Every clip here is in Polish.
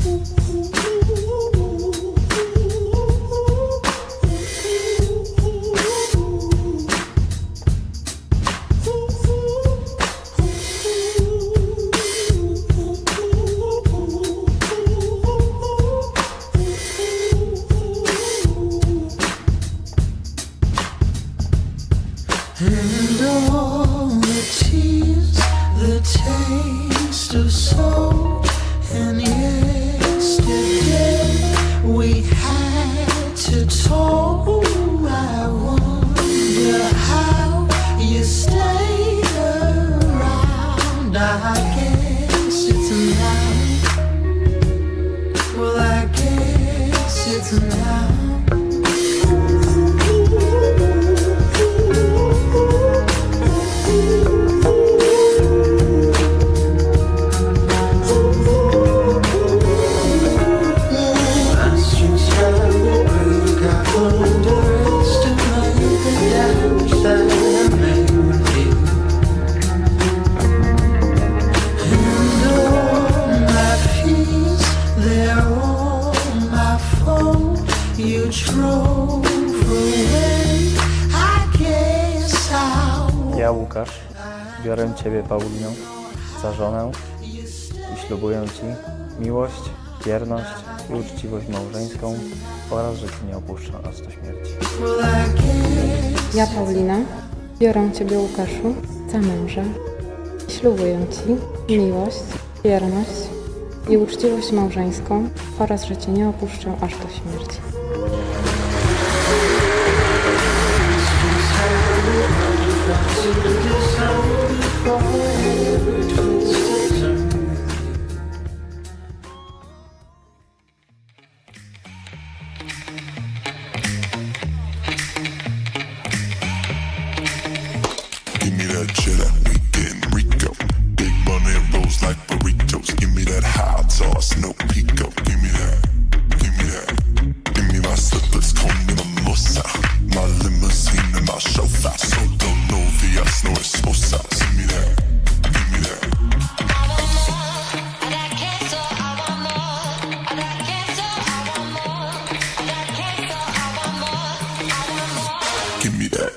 And all the tears, the taste of soul. And yesterday we had to talk. I wonder how you stayed around. I guess it's now. Well, I guess it's now. Ja, Łukasz, biorę Ciebie, Paulino, za żonę i ślubuję Ci miłość, wierność i uczciwość małżeńską oraz, że Cię nie opuszczę aż do śmierci. Ja, Paulina, biorę Ciebie, Łukaszu, za męża i ślubuję Ci miłość, wierność i uczciwość małżeńską oraz, że Cię nie opuszczę aż do śmierci. Give me that cheddar, we getting Rico. Big money rolls like burritos. Give me that hot sauce, no pico. Give me that, give me that. Give me my slippers, call me mimosa. My limousine and my chauffeur. So don't know VS, no esposa. Give me that, give me that. Give me that.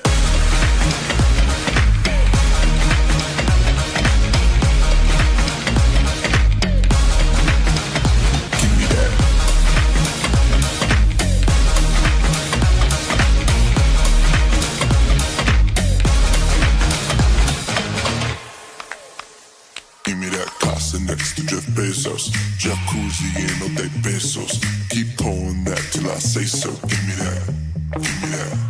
Give me that casa next to Jeff Bezos. Jacuzzi and all day pesos. Keep pouring that till I say so. Give me that, give me that.